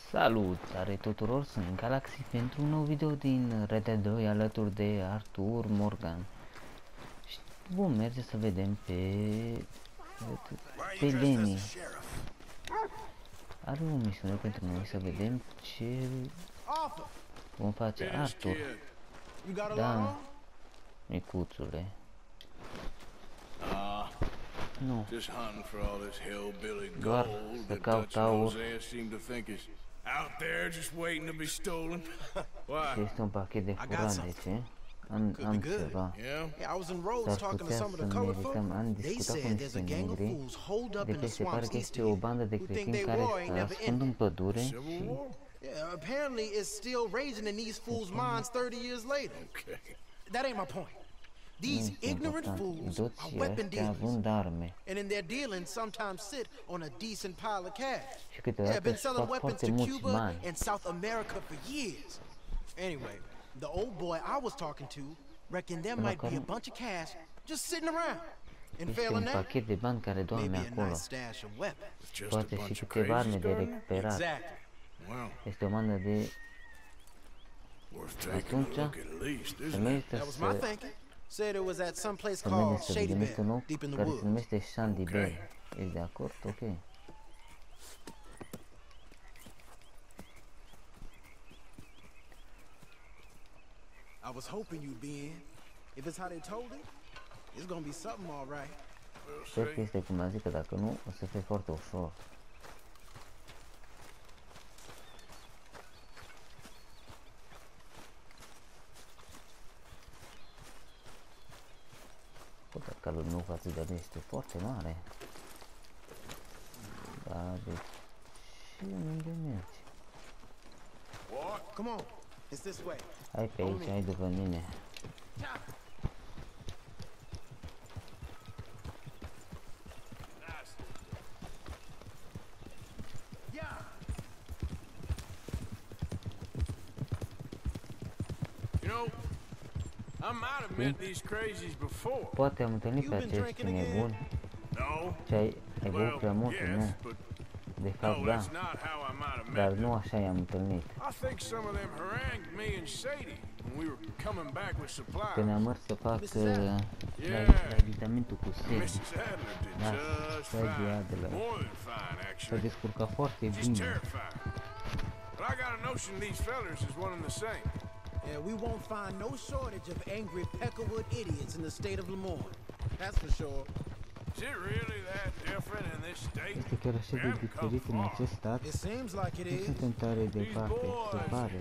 Salutare tuturor, sunt Galaxy pentru un nou video din Red Dead 2 alături de Arthur Morgan. Și vom merge să vedem pe Lenny. Are o misiune pentru noi să vedem ce vom face. Arthur. Da, micuțule. Nu. Doar să caut aur. Este un pachet de furaj, de ce? Am ceva. S-ar putea să merităm. Am discutat cu niște negri de pe se pare că este o bandă de cretini care se ascund în pădure și... apparently it's still raging in these fools' minds 30 years later. That ain't my point. These ignorant fools are weapon dealers, and in their dealings sometimes sit on a decent pile of cash. They have been selling weapons to Cuba and South America for years. Anyway, the old boy I was talking to reckoned there might be a bunch of cash just sitting around. And failing that, maybe a nice stash of weapons. Poate și câteva arme de recuperat. Este o bandă de... Atunci, se merită Said it was at some place called Shady Bell, deep in the woods. Care se numește Shady Bell. Ești de acord? Ok. I was hoping you'd be in. If it's how they told it, it's gonna be something all right. Sper că este cum a zis, că dacă nu, o să fie foarte ușor. Calul meu față de mine este foarte mare. Da, deci... Și unde mergi? Hai pe aici, hai după mine. Poate am întâlnit pe acești nebuni. Ce ai băut prea mult, nu? De fapt, da. Dar nu așa i-am întâlnit. Când am mers să fac medicamentul cu Sadie. Da, Sadie Adler. S-a descurcat foarte bine. Yeah, we won't find no shortage of angry Peckerwood idiots in the state of Lemoyne. That's for sure. Is it really that different in this state? Este chiar așa de diferit în acest stat. It seems like it Nu is. suntem tare departe, se pare.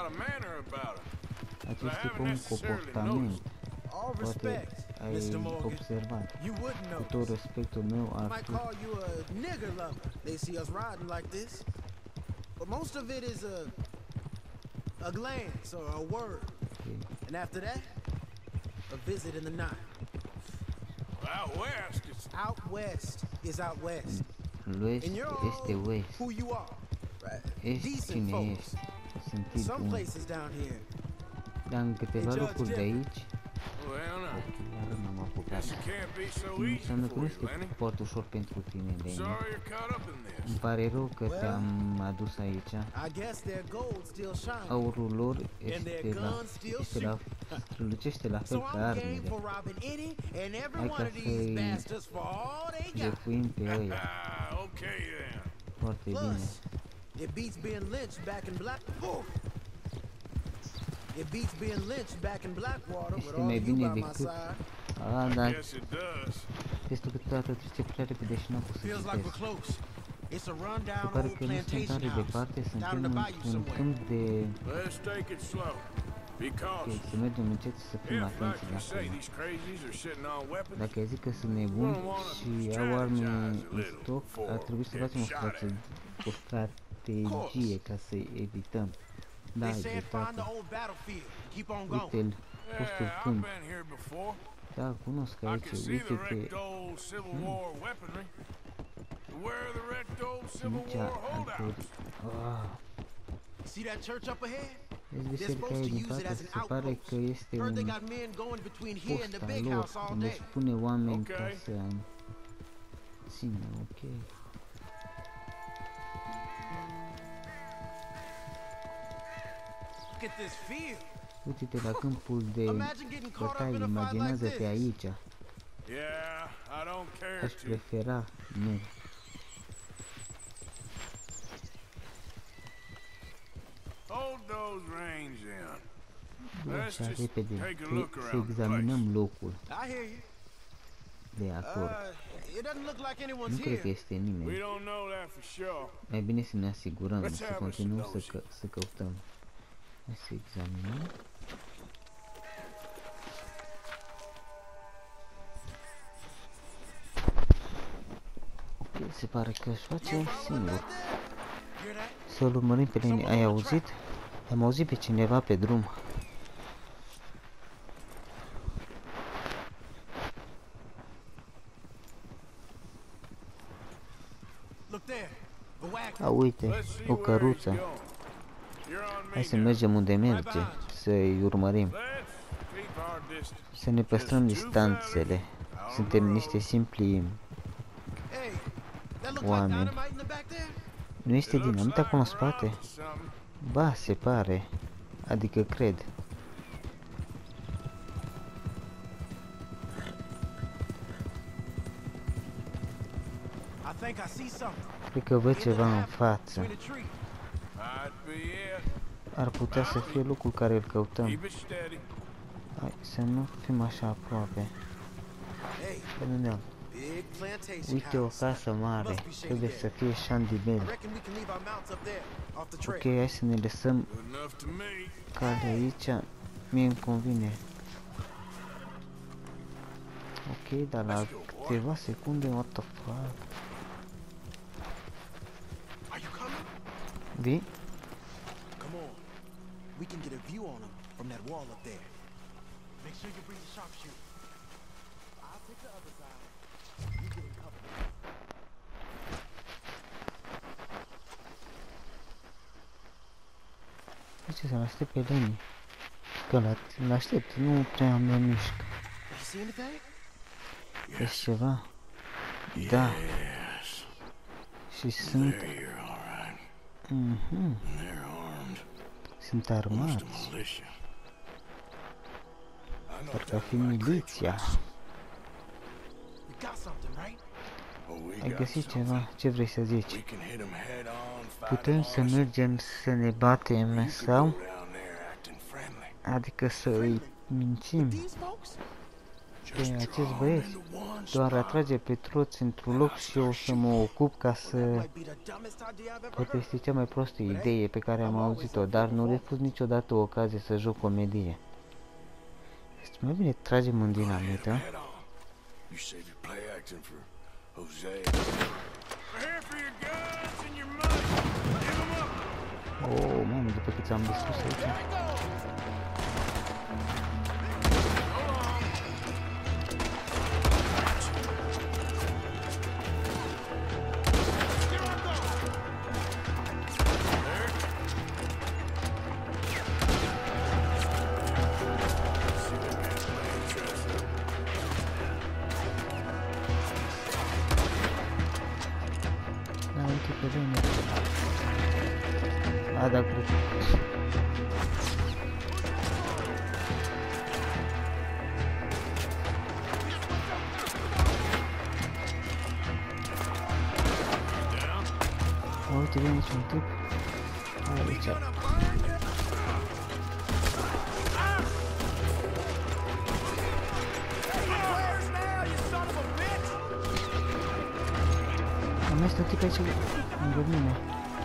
Acest tip un comportament. Poate ai observat. Cu tot respectul meu, Arthur. They see us riding like this. But most of it is a glance or a word. Okay. And after that, a visit in the night. Out west, out west is out west. West este west. Who you are? Right. Decent folks. Some places down here. Dar în câteva locuri de aici. Iar m-am apucat. Înseamnă că nu este foarte ușor pentru tine, Lenny. Îmi pare rău că te-am adus aici. Aurul lor strălucește la fel ca armele. Hai ca să-i jefuim pe ăia. Foarte bine. Este mai bine decât... dar... Este câteodată trece prea repede și n-am pus să citesc. Se pare că nu sunt tare departe, suntem într-un câmp de... Ok, să mergem încet și să fim atenți de acolo. Dacă ai zic că sunt nebuni și au arme în stoc, ar trebui să facem o strategie ca să evităm. Da, ai dreptate. Uite-l, postul câmp. Da, cunosc aici, uite-te. Nici Arthur. Vezi biserica aia din față, se pare că este un post al lor, unde își pune oameni ca să țină, ok. Uite-te la câmpul de bătaie, imaginează-te aici. Aș prefera nu. Așa repede, să examinăm locul de acord. Nu cred că este nimeni. Mai bine să ne asigurăm, să continuăm să căutăm. Hai să examinăm. Ok, se pare că își face singur. Să-l urmărim pe linie. Ai auzit? Am auzit pe cineva pe drum. A, uite, o căruță. Hai să mergem unde merge, să-i urmărim. Să ne păstrăm distanțele. Suntem niște simpli oameni. Nu este dinamit acolo în spate? Ba, se pare. Adică cred. Cred că văd ceva în față. Ar putea să fie locul care îl căutăm. Hai să nu fim așa aproape. Uite o casă mare. Trebuie să fie Shandibel. Ok, hai să ne lăsăm calea aici. Mie îmi convine. Ok, dar la câteva secunde, what the fuck? Vii? We can get a view on him from that wall up there. Make sure you bring the sharpshooter. I'll take the other side. You get in cover. Ce să-l aștept pe Lenny? Că l-aștept, nu prea mă mișc. Vezi ceva? Da. Și sunt... Sunt armați. Parcă ar fi miliția. Ai găsit ceva? Ce vrei să zici? Putem să mergem să ne batem sau? Adică să îi mințim pe acești băieți? Doar atrage pe toți într-un loc și eu o să mă ocup ca să... Poate este cea mai prostă idee pe care am auzit-o, dar nu refuz niciodată o ocazie să joc comedie. Este mai bine tragem în dinamită. Oh, mamă, după cât ți-am distrus aici. A, da, cred. Uite, vine aici un tip. Aici. Am este un tip aici lângă mine.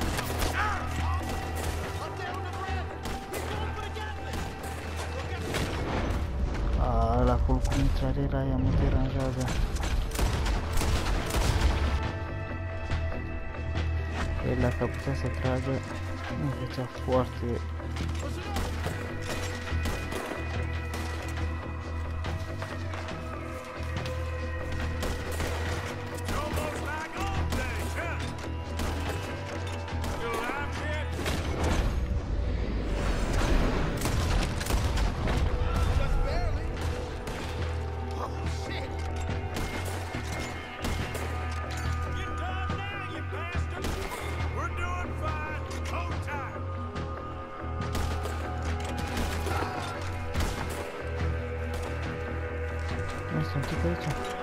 La acolo cu intrarea aia mă deranjează. El dacă putea să tragă, nu făcea foarte... un tip aici.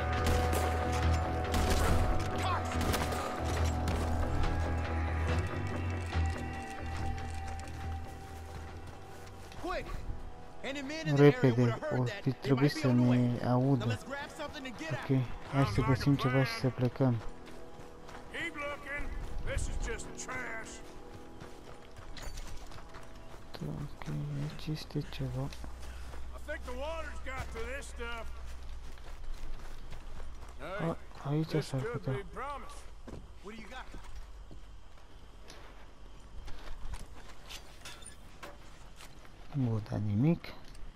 Repede, o fi trebuit să ne audă. Ok, hai să găsim ceva și să plecăm. Ok, aici este ceva. Aici s-ar putea. Nu da nimic.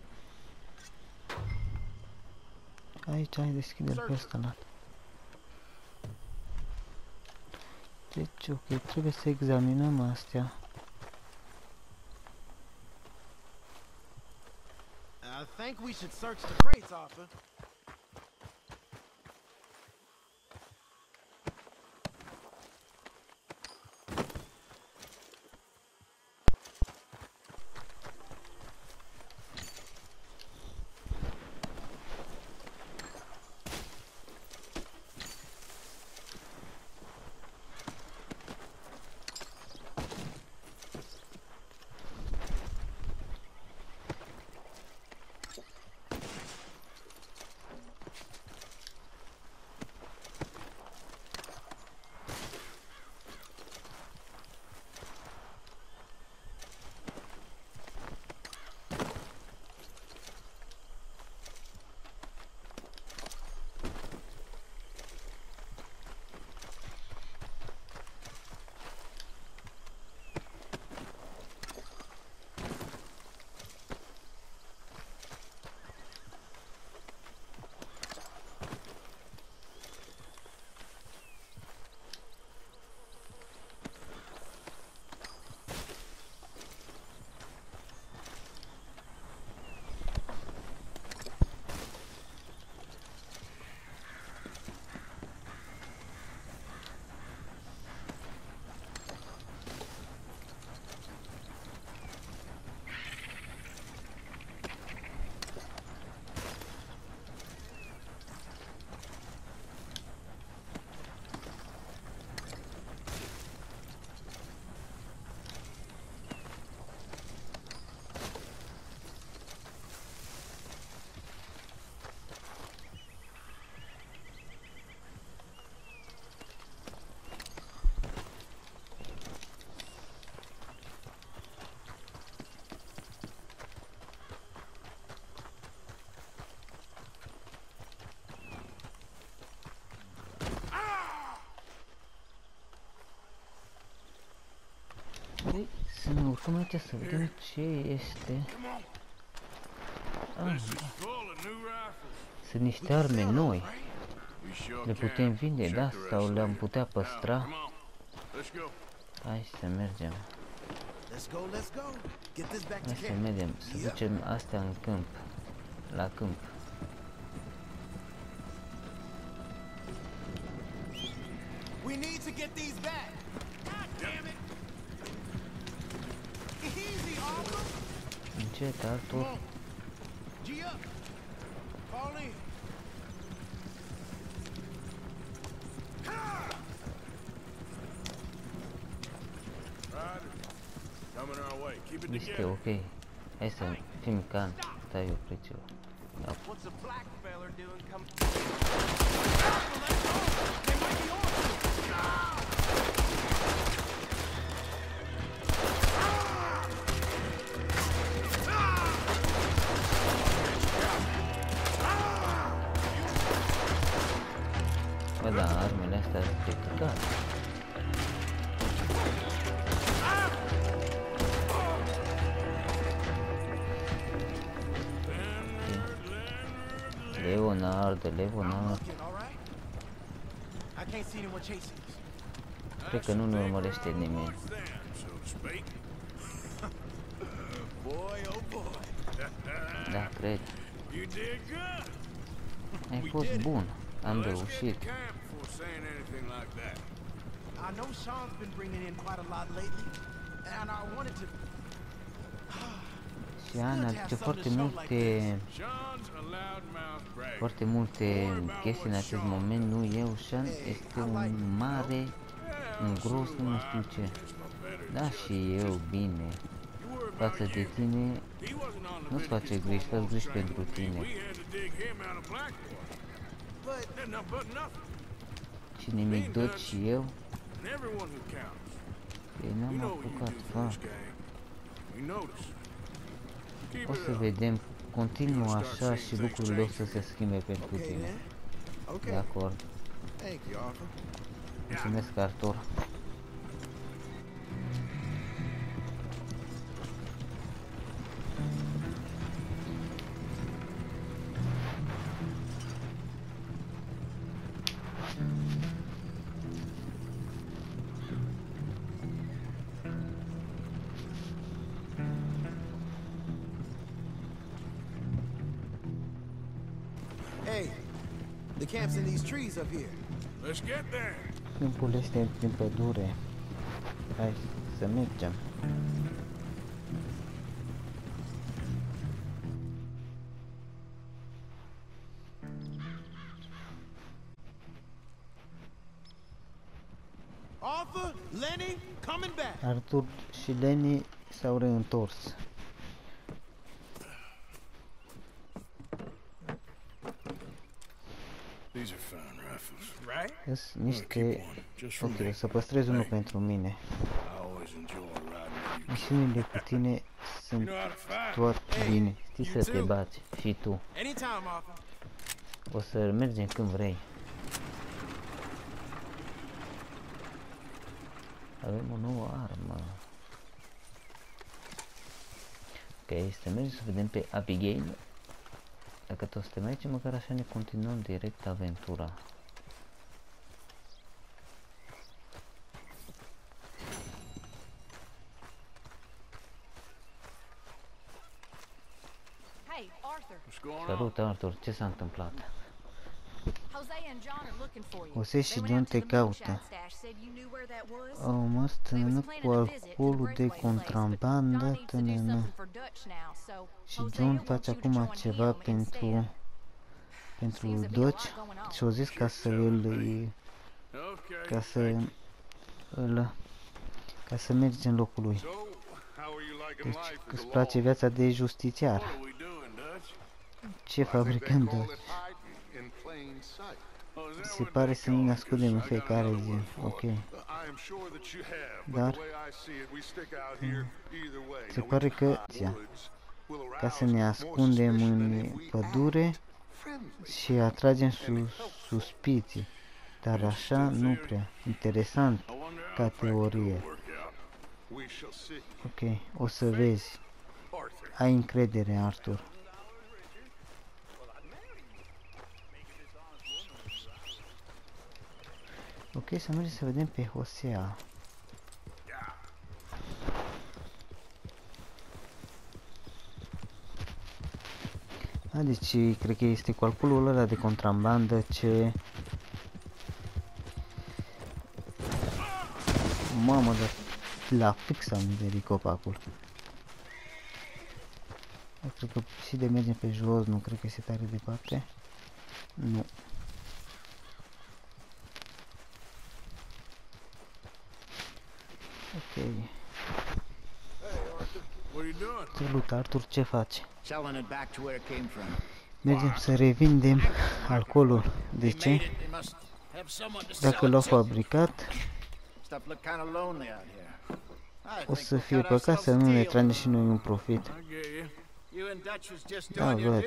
Aici, hai deschide-l pe ăsta, Nat. Deci, ok, trebuie să examinăm astea. I think we should search the crates, Arthur. Să ne urcăm aici să vedem ce este. Sunt niște arme noi. Le putem vinde, da? Sau le-am putea păstra? Hai să mergem. Hai să mergem, să ducem astea în câmp. La câmp. We need to get these back. God damn it. Easy, Arthur. Încet, Arthur. G up. Fall in. Este ok. Hai să fim calm. Stai oprit ceva. Da. What's a black feller doing come? Bă, da, armele astea sunt de căcat. Leonard. Cred că nu ne urmărește nimeni. Da, cred. Ai fost bun. Am reușit. I know Sean's been bringing in quite a lot lately, and I wanted to. Și Ana aduce foarte multe foarte multe chestii în acest moment, nu eu, Sean, este un mare, un gros, nu știu ce. Da, și eu, bine, față de tine, nu-ți face griji, faci griji pentru tine. Și nimic tot și eu, ei n-am apucat, fac. O să vedem, continuă așa și lucrurile o să se schimbe pentru tine. De acord. Mulțumesc, Arthur. The camp's in these trees up here. Let's get there. Câmpul este prin pădure. Hai să mergem. Arthur, Lenny, coming back. Arthur și Lenny s-au reîntors. Sunt niște... Ok, o să păstrez unul pentru mine. Misiunile cu tine sunt tot bine. Știi să te bați și tu. O să mergem când vrei. Avem o nouă armă. Ok, să mergem să vedem pe Abigail. Dacă tot suntem aici, măcar așa ne continuăm direct aventura. Salut, Arthur, ce s-a întâmplat? Jose și John te caută. Au măstănă cu alcoolul de contrabandă, și John face acum ceva pentru Dutch și au zis ca să mergi în locul lui. Deci îți place viața de justițiar. Ce fabricăm, Dutch? Se pare să ne ascundem în fiecare zi, ok. Dar se pare că ca să ne ascundem în pădure și atragem suspiții, dar așa nu prea. Interesant ca teorie. Ok, o să vezi. Ai încredere, Arthur. Ok, să mergem să vedem pe Hosea. Deci, cred că este cu alcoolul ăla de contrabandă ce... Mamă, dar la fix am nimerit copacul. Cred că și de mergem pe jos, nu cred că este tare departe. Nu. Ok. Salut, Arthur, ce faci? Mergem să revindem alcoolul. De ce? Dacă l-au fabricat, o să fie păcat să nu ne tragem și noi un profit. Da, văd.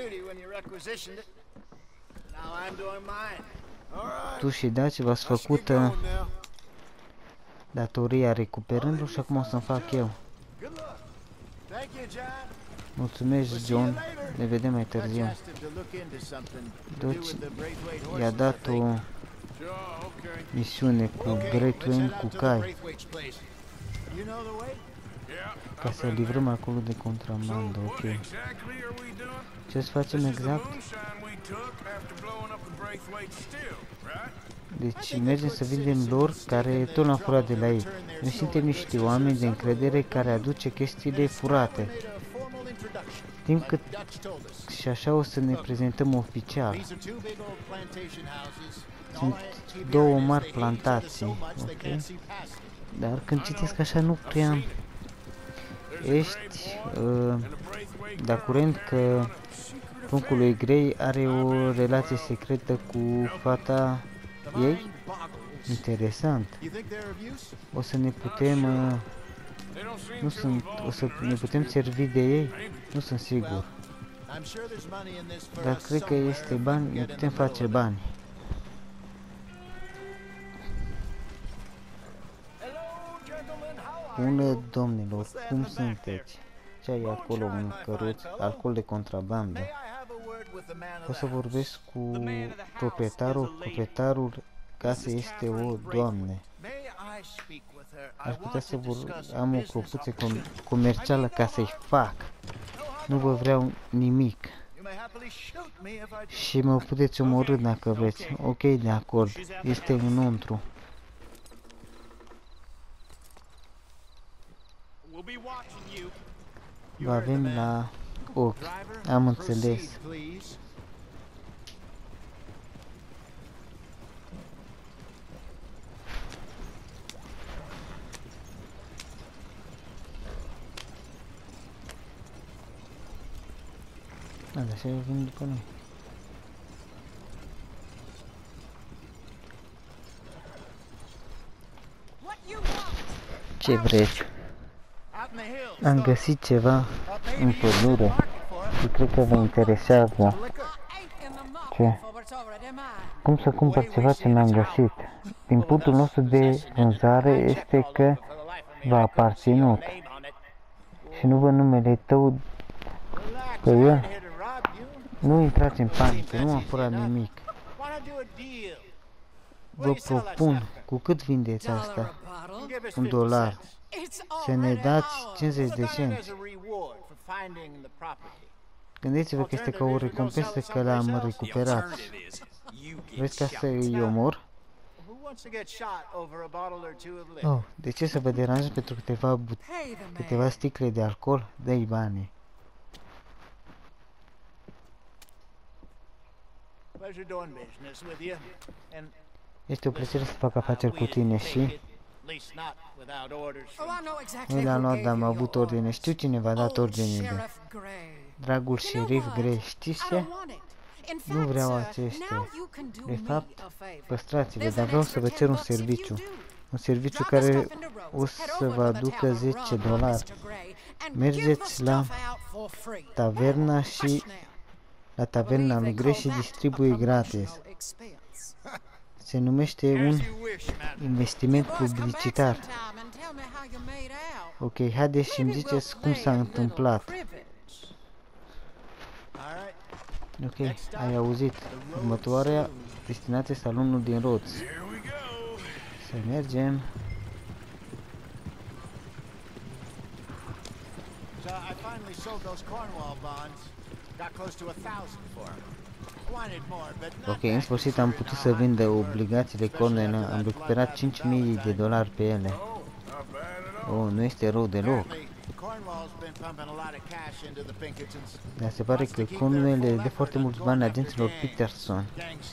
Tu și Dutch v-ați făcut datoria recuperându-l și acum o să-mi fac eu. Mulțumesc, John. Ne vedem mai târziu. Dutch i-a dat o misiune cu Braithwaite cu cai. Ca să livrăm acolo de contrabandă, ok. Ce-ți facem exact? Deci mergem să vindem lor care tot l-am furat de la ei. Noi suntem niște oameni de încredere care aduce chestiile furate. timp cât și așa o să ne prezentăm oficial. Sunt două mari plantații, ok? Dar când citesc așa nu prea ești de curent că pruncul lui Grey are o relație secretă cu fata ei? Interesant. O să ne putem o să ne putem servi de ei? Nu sunt sigur. Dar cred că este bani, ne putem face bani. Bună, domnilor, cum sunteți? Ce ai acolo, un căruț, alcool de contrabandă? O să vorbesc cu proprietarul. Proprietarul casei este o doamnă. Aș putea să am o clopuță comercială ca să-i fac. Nu vă vreau nimic. Și mă puteți omorî dacă vreți. Ok, de acord. Este înăuntru. Vă avem la ochi. Am înțeles. Dar așa vin după noi. Ce vreți? Am găsit ceva în pădure și cred că vă interesează. Ce? Cum să cumpăr ceva ce mi-am găsit? Din punctul nostru de vânzare este că v-a aparținut și nu vă numele tău pe el. Nu intrați în panică, nu am furat nimic. Vă propun, cu cât vindeți asta? $1. Să ne dați 50 de cenți. Gândiți-vă că este ca o recompensă că l-am recuperat. Vreți ca să îi omor? Oh, de ce să vă deranjez pentru câteva sticle de alcool? Dă-i banii. Este o plăcere să fac afaceri cu tine și... Nu le-am luat, dar am avut ordine. Știu cine v-a dat ordinele. Dragul șerif Grey, știți ce? Nu vreau acestea. De fapt, păstrați-le, dar vreau să vă cer un serviciu. Un serviciu care o să vă aducă $10. Mergeți la taverna și... la taverna lui Grey și distribui gratis. Se numește un investiment publicitar. Ok, haideți și îmi ziceți cum s-a întâmplat. Ok, ai auzit. Următoarea destinație, salonul din Rhodes. Să mergem. Ok, în sfârșit am putut să vând obligațiile Cornwall, am recuperat $5.000 pe ele. Oh, nu este rău deloc. Dar se pare că Cornwall le dă foarte mulți bani agenților Peterson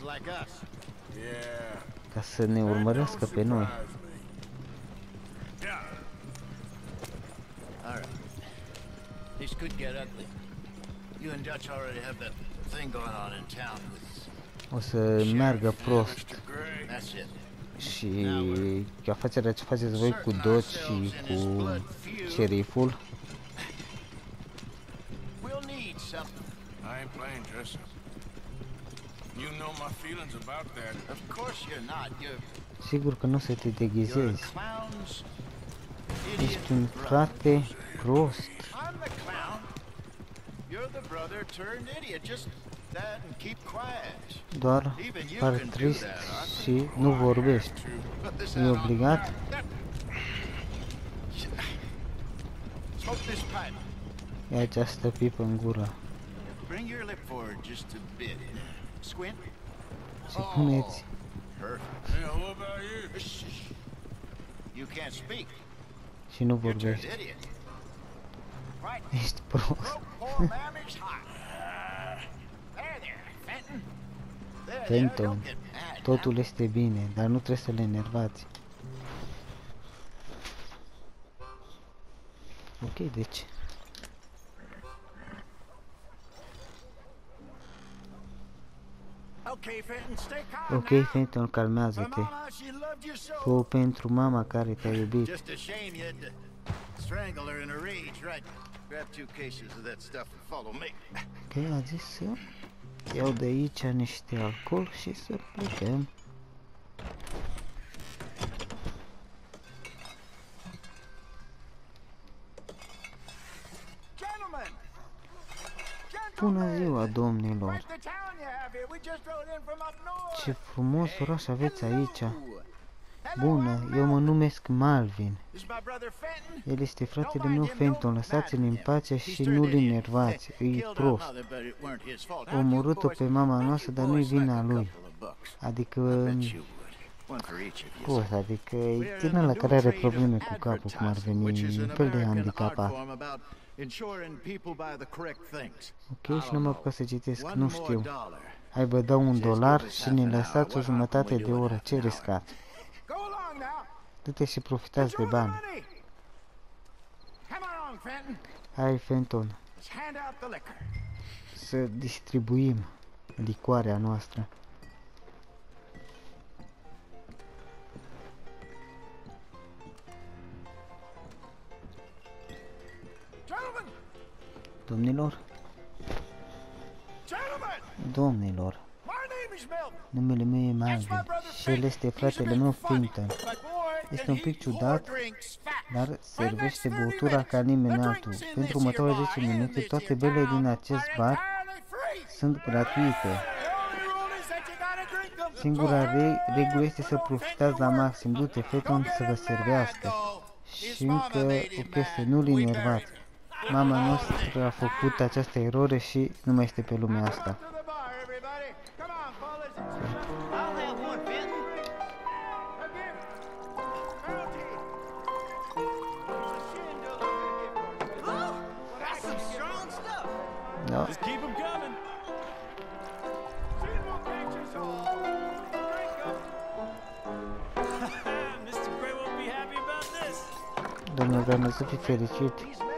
ca să ne urmărească pe noi. O să meargă prost. Și afacerea ce faceți voi cu Dodge și cu șeriful. Sigur că nu o să te deghizezi. Ești un frate prost. Doar par trist și nu vorbești. E obligat? Ia această pipă în gură. Și puneți. Și nu vorbești. Ești prost. Fenton, totul este bine, dar nu trebuie să le enervați. Ok, deci... Ok, Fenton, calmează-te. Tu pentru mama care te-a iubit. Ok, a zis să iau de aici niște alcool și să plecăm. Bună ziua, domnilor! Ce frumos oraș aveți aici! Bună, eu mă numesc Malvin. El este fratele meu Fenton, lăsați-l în pace și nu-l enervați, e prost. A omorât-o pe mama noastră, dar nu-i vina lui. Adică... prost, adică e tânăr la care are probleme cu capul, cum ar veni, un fel de handicapat. Ok, și nu mă apucat să citesc, nu știu. Hai, vă dau $1 și ne lăsați o jumătate de oră, ce riscați? Du-te și profitați de bani. Hai, Fenton, să distribuim licoarea noastră. Domnilor? Domnilor, numele meu e Malvin și el este fratele meu Fenton. Este un pic ciudat, dar servește băutura ca nimeni altul. Pentru următoarele 10 minute, toate belele din acest bar sunt gratuite. Singura regulă este să profitați la maxim. Du-te, Fenton, să vă servească. Și încă o chestie, nu-l enervați. Mama noastră a făcut această eroare și nu mai este pe lumea asta. Da. Domnul vreau să fii fericit.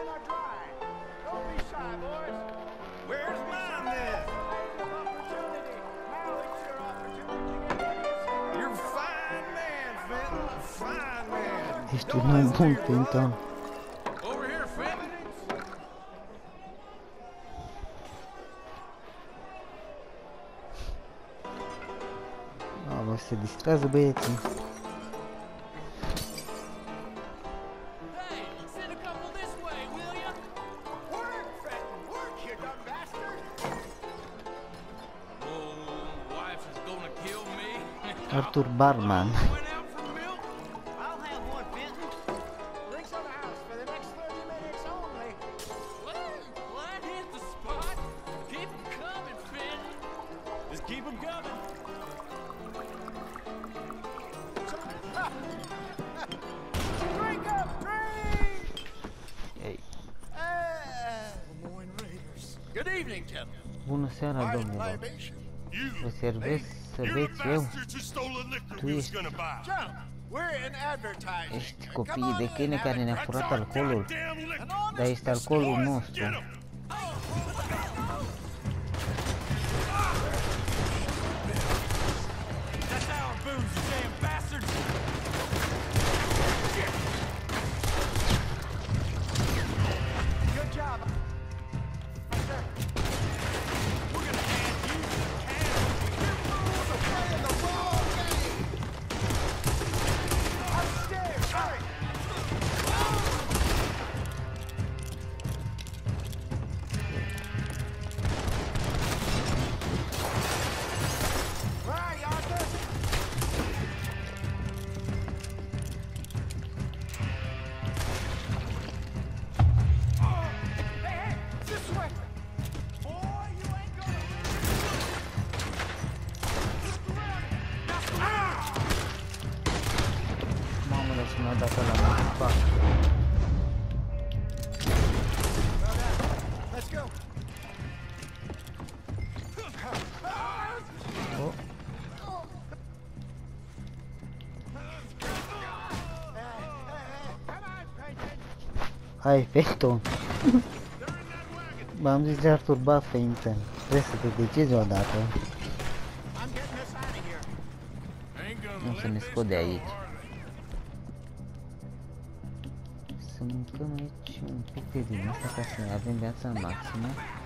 Ești un om bun, Fenton. Mamă, se distrează băieții. Arthur Barman. Bună seara, domnilor. Vă servesc să beți eu? Tu ești copiii de câine care ne-a furat alcoolul? Dar este alcoolul nostru. Hai, Fenton. M-am zis de Arthur, ba, Fenton. Trebuie să te decizi odată. Nu să ne scot de aici. Să mâncăm aici un pic de din asta ca să avem viața maximă.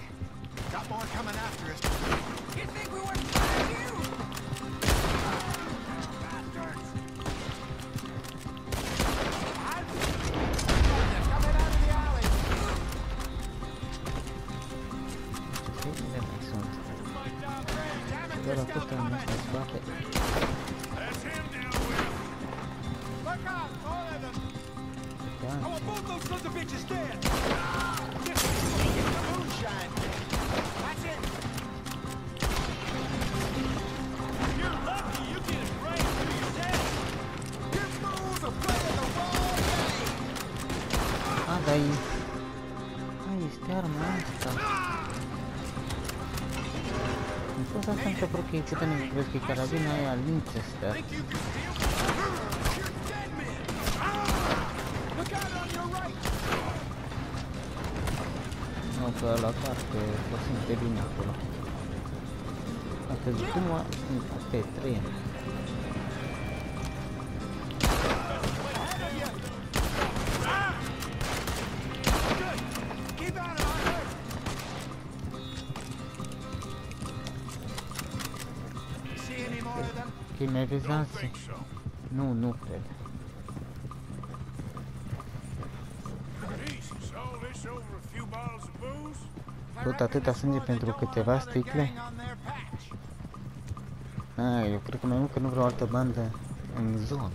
Doar atât în asta spate. Este arma asta. În fost asta mi s-a părut că e câtă ne crezi că e carabina aia Winchester. Nu, că ăla parcă o simte bine acolo. A căzut numai pe tren. Ok, mai vezi alții? Nu cred. Tot atâta sânge pentru câteva sticle? Eu cred că mai mult că nu vreau o altă bandă în zonă.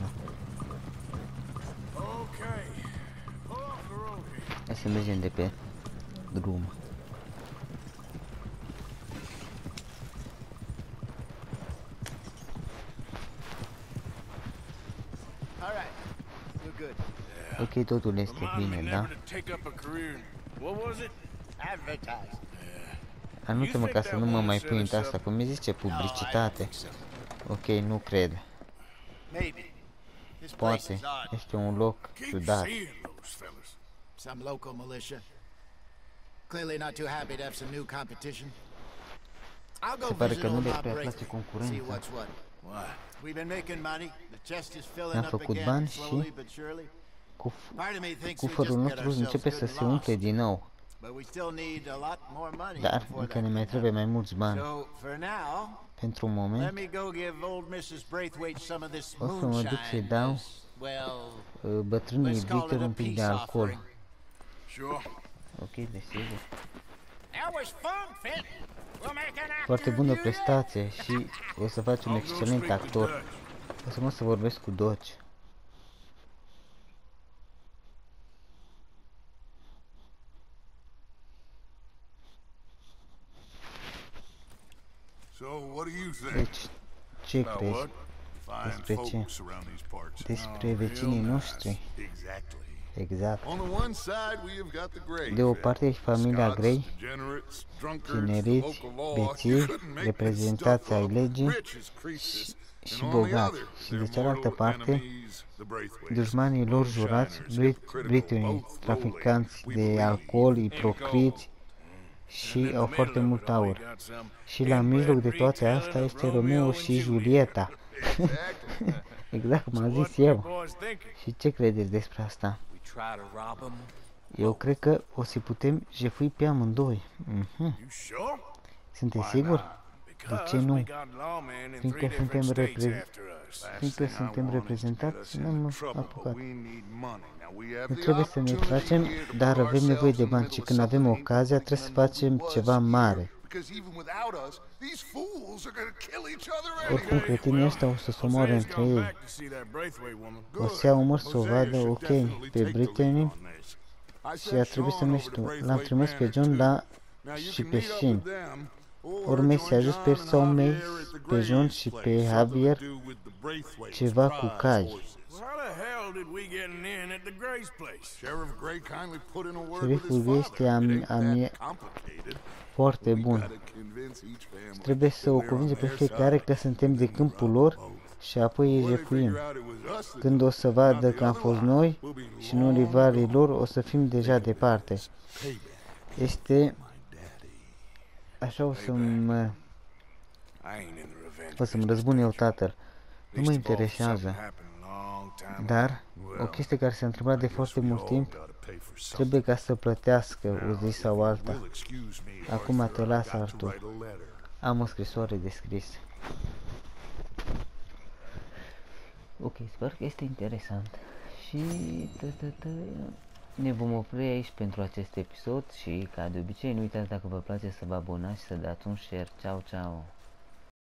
Hai să mergem de pe drum. Ok, totul este bine, da? Anunță-mă ca să nu mă mai pui în asta, cum mi zice publicitate. Ok, nu cred. Poate, este un loc ciudat. Some local militia. Clearly not too happy to have some new competition. I'll go visit old outbreak. See what's what. We've been making money. The chest is filling up again, slowly but surely. Cufărul nostru începe să se umple din nou. Dar încă ne mai trebuie mai mulți bani. Pentru un moment o să mă duc să-i dau bătrânii iubituri un pic de alcool. Ok, desigur. Foarte bună prestație și o să faci un excelent actor. O să mă să vorbesc cu Dodge. Deci, ce crezi despre ce? Despre vecinii noștri? Exact. De o parte e familia Gray, tineriți, bețivi, reprezentați ai legii și bogați. Și de cealaltă parte, dușmanii lor jurați, britenii, traficanți de alcool, ipocriți și au foarte mult aur. Și la mijloc de toate astea este Romeo și Julieta. Exact cum am zis eu. Și ce credeți despre asta? Eu cred că o să putem jefui pe amândoi. Sunteți siguri? De ce nu? Fiindcă suntem reprezentați, n-am apucat. Nu trebuie să ne tragem, dar avem nevoie de bani și când avem ocazia trebuie să facem ceva mare. Oricum, cretinii ăștia o să se omoare între ei. O să iau umăr să o vadă, ok, pe Brittany și a trebuit să mergi tu. L-am trimis pe John și pe Shin. Ori să ajut pe sau mei, pe John și pe Javier ceva cu cai. Șeriful Gray este foarte bun. Trebuie să o convingem pe fiecare că suntem de câmpul lor și apoi îi jefuim. Când o să vadă că am fost noi și nu rivalii lor, o să fim deja departe. Este... Așa o să-mi răzbun eu tatăl. Nu mă interesează. Dar o chestie care s-a întâmplat de foarte mult timp trebuie ca să plătească o zi sau alta. Acum te las, Arthur. Am o scrisoare de scris. Ok, sper că este interesant. Și ne vom opri aici pentru acest episod și, ca de obicei, nu uitați, dacă vă place, să vă abonați și să dați un share. Ciao, ciao!